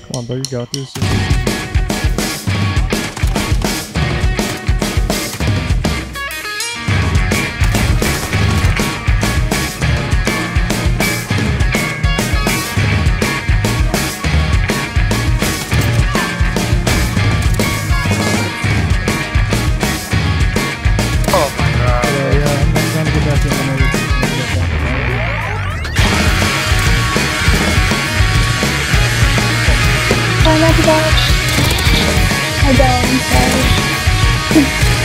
Come on, bro, you got this. Oh my god. Yeah, I'm trying to get back in the movie. Try not to dodge. I don't, I'm sorry.